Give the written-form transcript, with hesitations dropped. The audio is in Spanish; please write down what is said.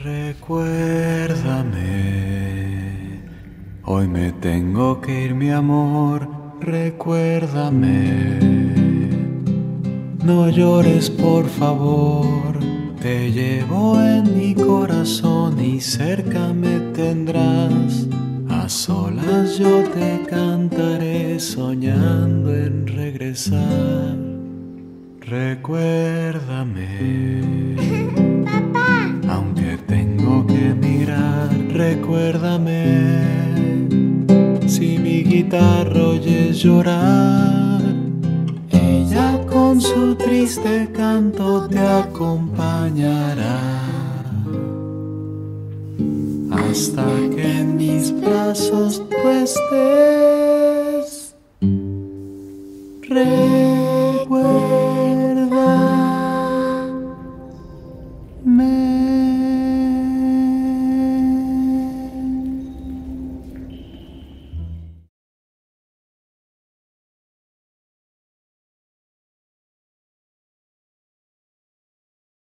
Recuérdame, hoy me tengo que ir, mi amor, recuérdame. No llores, por favor, te llevo en mi corazón y cerca me tendrás. A solas yo te cantaré soñando en regresar. Recuérdame. Papá. Aunque tengo que mirar, recuérdame. Si mi guitarra oyes llorar, ella con su triste canto te acompañará. Hasta que en mis brazos tú estés.